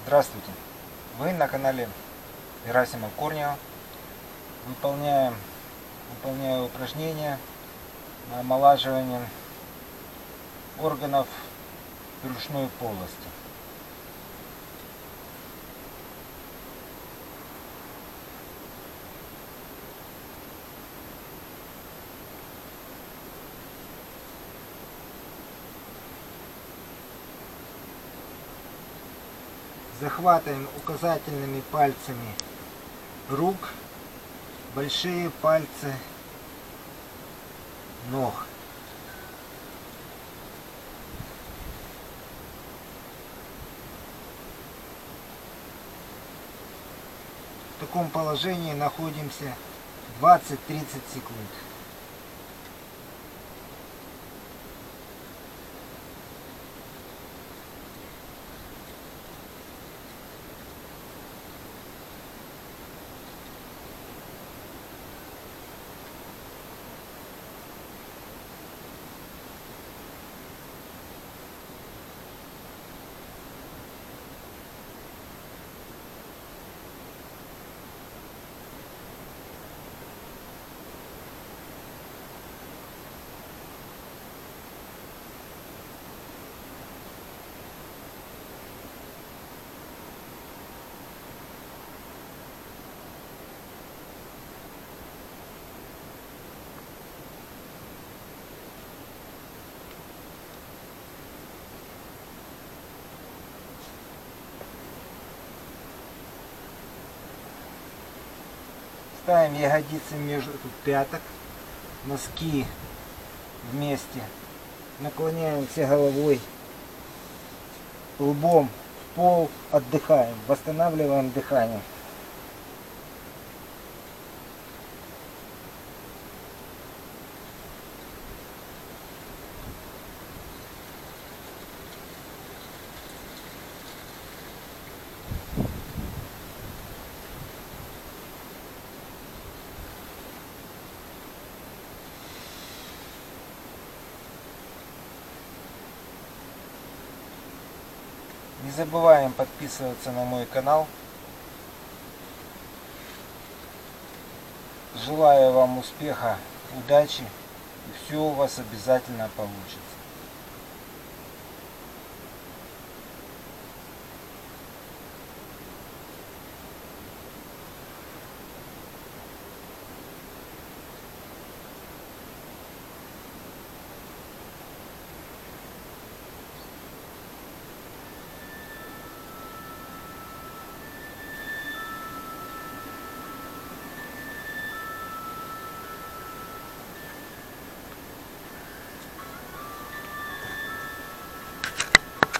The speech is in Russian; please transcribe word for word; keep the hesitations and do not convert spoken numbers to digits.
Здравствуйте! Вы на канале Герасимов Корнева. Выполняем, выполняю упражнения на омолаживание органов брюшной полости. Захватываем указательными пальцами рук большие пальцы ног. В таком положении находимся двадцать-тридцать секунд. Ставим ягодицы между пяток, носки вместе, наклоняемся головой, лбом в пол, отдыхаем, восстанавливаем дыхание. Не забываем подписываться на мой канал. Желаю вам успеха, удачи, и все у вас обязательно получится.